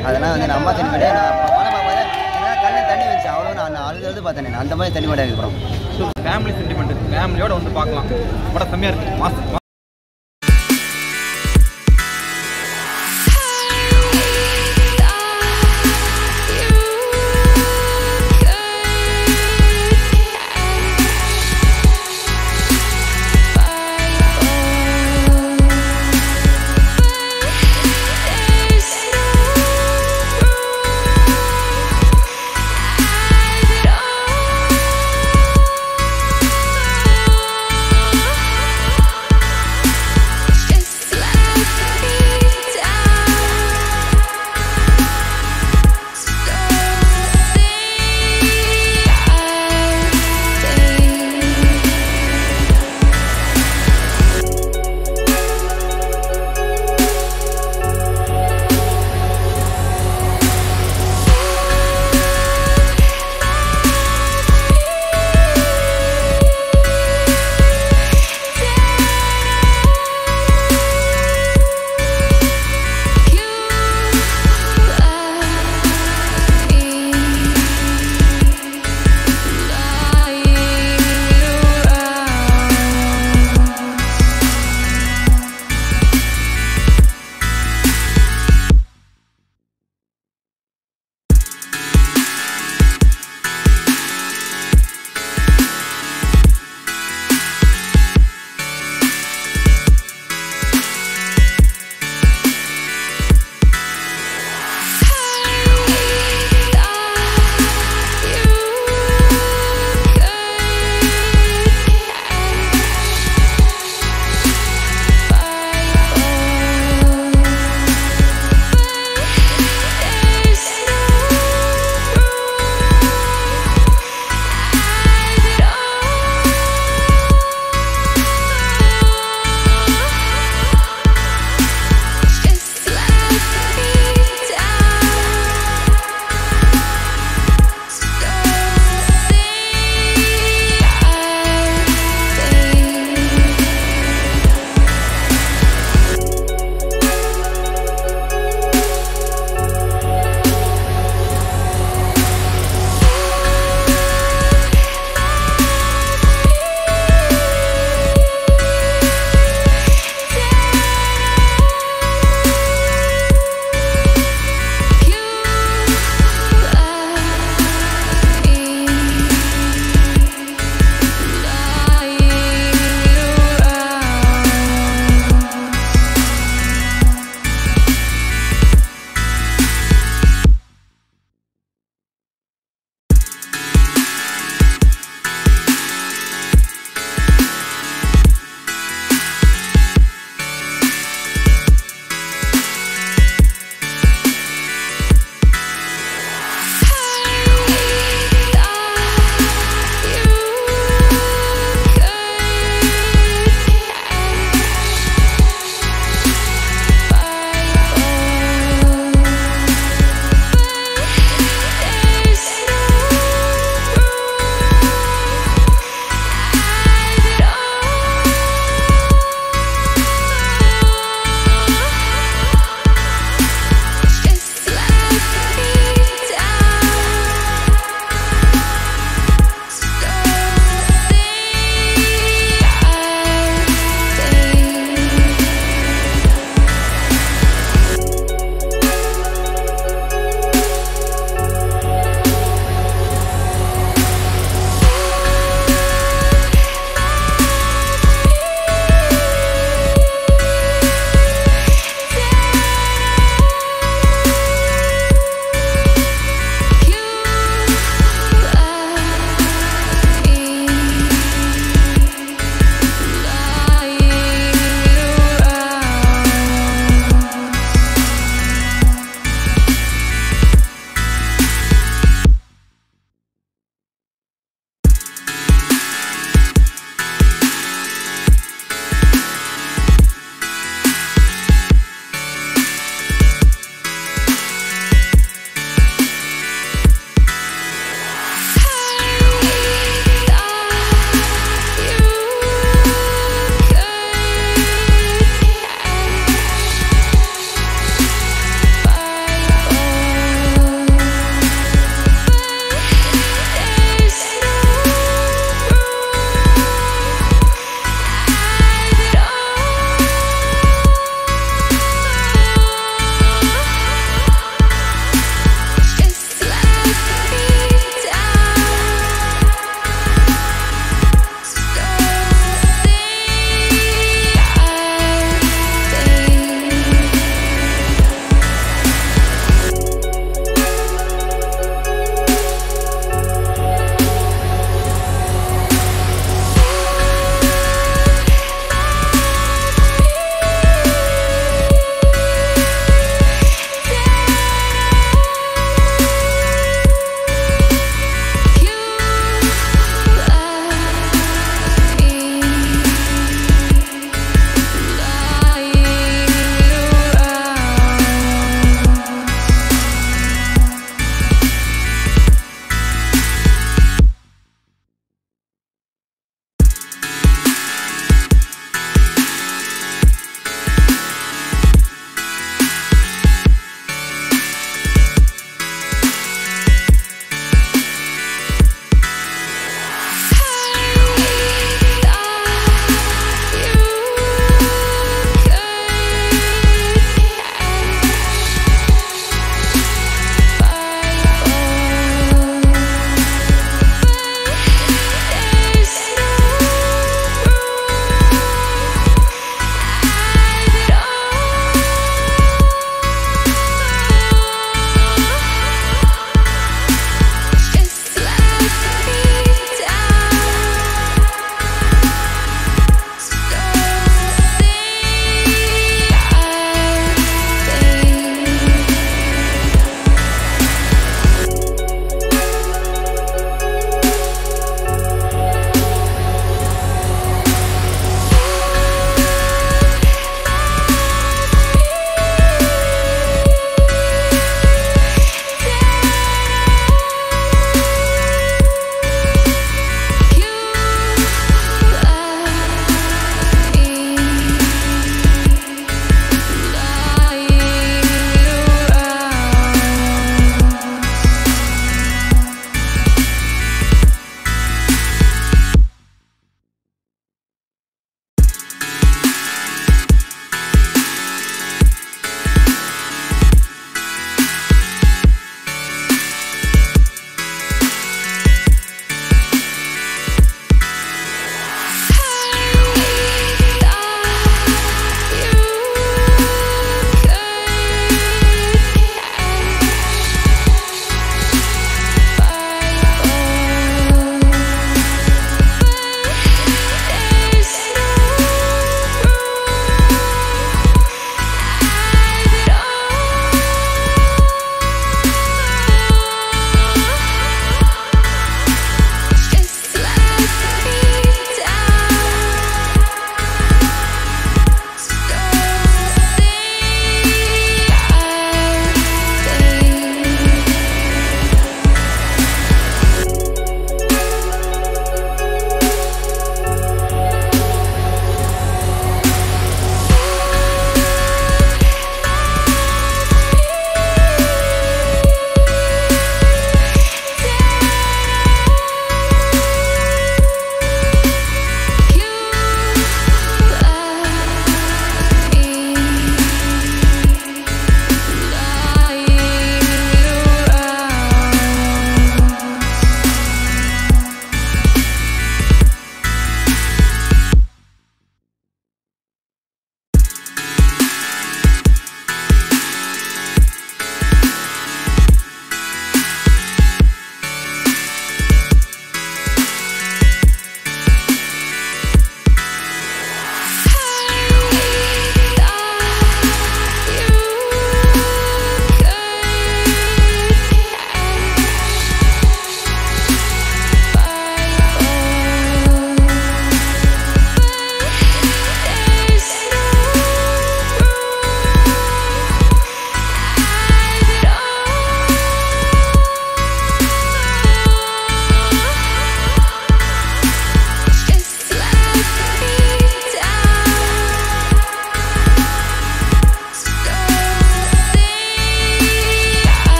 அதெல்லாம் வந்து அம்மா தண்ணி மேடை நான் படம் பார்க்கும்போது எனக்கு கண்ணு தண்ணி வந்துச்சு அவ்வளோ நான் அழுது பார்த்தேன் அந்த மாதிரி தண்ணி மேடை இருக்கிறோம். ஸோ ஃபேமிலி சென்டிமெண்ட் ஃபேமிலியோட வந்து பார்க்கலாம். படம் செம்மையாக இருக்குது. மாசம்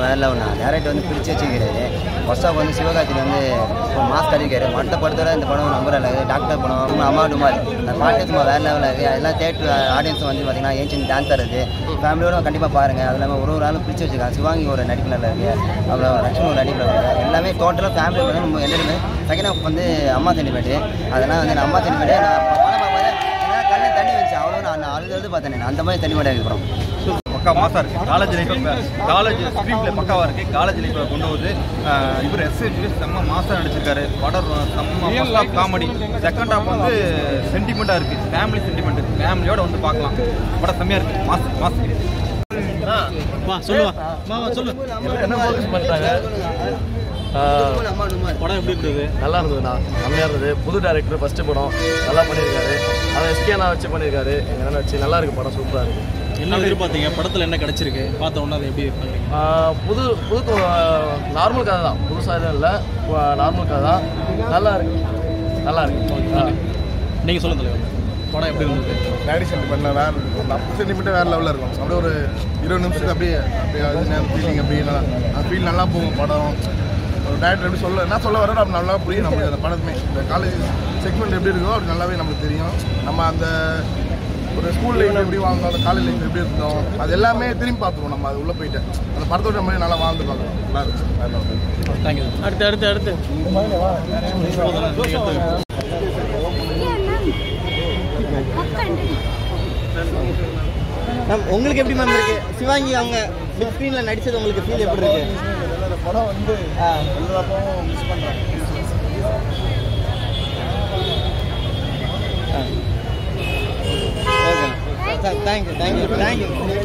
வேறு லெவல்னா. டேரக்டர் வந்து பிரித்து வச்சுக்கிறாரு. ஃபர்ஸ்ட் ஆஃப் வந்து சிவகார்த்திகேயன் வந்து மாஸ்க் அடிக்கிறாரு. மற்ற படத்தோட இந்த படம் நம்பர் இல்லை. டாக்டர் படம் அம்மா டுமால் அந்த பாட்டு சும்மா வேறு லெவலில் இருக்குது. அதெல்லாம் தேட்டர் ஆடியன்ஸ் வந்து பார்த்தீங்கன்னா ஏன்ஷியன் டான்ஸாக இருக்குது. ஃபேமிலியோட கண்டிப்பாக பாருங்கள். அது இல்லாமல் ஒரு ஆளும் பிரித்து வச்சுருக்காங்க. சிவாங்கி ஒரு நடிப்பில் இருக்குது, அப்புறம் லட்சுமி ஒரு நடிப்பில் இருக்குது. எல்லாமே டோட்டலாக ஃபேமிலி வந்து நம்ம எல்லாருமே. செகண்ட் ஆஃப் வந்து அம்மா சென்டிமெண்ட்டு. அதெல்லாம் வந்து அம்மா சென்டிமெண்ட்டு நான் படம் பார்க்கும்போது கண்ணு தண்ணி வச்சு அவ்வளோ நான் அழுது பார்த்தேன். அந்த மாதிரி சென்டிமெண்ட்டாக இருக்குது படம். பக்கா மாசாக இருக்குது. College life college screenplay பக்காவாக இருக்குது. காலேஜ் லைஃப்பில் கொண்டு வந்து இவர் எஸ்ஏ செம்ம மாசாக நடிச்சிருக்காரு. படம் செம்ம first half comedy, second half வந்து சென்டிமெண்ட்டாக இருக்குது. ஃபேமிலி சென்டிமெண்ட், ஃபேமிலியோட வந்து பார்க்கலாம். படம் செம்மையாக இருக்குது. மாசு சொல்லுவா சொல்லு என்ன ஃபோக்கஸ் பண்ணுறாங்க? படம் எப்படி இருந்தது? நல்லா இருந்ததுண்ணா, செம்மையாக இருந்தது. புது டேரக்டர் ஃபஸ்ட்டு படம் நல்லா பண்ணியிருக்காரு. அதை எஸ்கேனா வச்சு பண்ணியிருக்காரு. என்ன வச்சு நல்லா இருக்குது படம், சூப்பராக இருக்குது. என்ன எதிர்பார்த்தீங்க? படத்தில் என்ன கிடச்சிருக்கு? பார்த்த உடனே அதை எப்படி பண்ணுறீங்க? புது நார்மல் கதை தான், புதுசாக எதுவும் இல்லை, நார்மல் கதை தான். நல்லா இருக்கு, நல்லா இருக்கு. நீங்கள் சொல்லுங்க தலைவர், படம் எப்படி இருந்தது? டேடி சென்டிமெண்ட்டில் வேறு நம்ம சென்டிமெண்ட்டே வேறு லெவலில் இருக்கும். அப்படியே ஒரு 20 நிமிஷத்துக்கு அப்படியே ஃபீலிங் அப்படியே நல்லா அந்த ஃபீல் நல்லா போகும் படம். ஒரு டேரக்டர் எப்படி என்ன சொல்ல வரோம் அப்படி நல்லா புரியும் நம்மளுக்கு. அந்த படமே இந்த காலேஜ் செக்மெண்ட் எப்படி இருக்கோ அப்படி நல்லாவே நம்மளுக்கு தெரியும். நம்ம அந்த ஒரு ஸ்கூல் லைஃப் எப்படி வாழ்ந்தோம், அந்த காலேஜ் லைஃப் எப்படி இருந்தோம், அது எல்லாமே திரும்பி பார்த்துருவோம். நம்ம அது உள்ளே போயிட்டு அந்த படத்தோட மாதிரி நல்லா வாழ்ந்து பார்க்கலாம். நல்லா இருக்கும். தேங்க்யூ. அடுத்து மேம் உங்களுக்கு எப்படி மேம் இருக்கு? சிவாங்கி அவங்க பிக் ஸ்க்ரீனில் நடித்தது உங்களுக்கு ஃபீல் எப்படி இருக்கு? படம் வந்து எல்லாரும் மிஸ் பண்ணுறாங்க. Okay, thank you.